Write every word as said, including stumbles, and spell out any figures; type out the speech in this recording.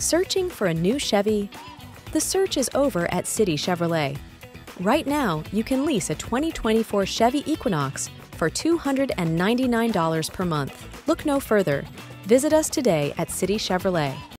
Searching for a new Chevy? The search is over at City Chevrolet. Right now, you can lease a twenty twenty-four Chevy Equinox for two hundred ninety-nine dollars per month. Look no further. Visit us today at City Chevrolet.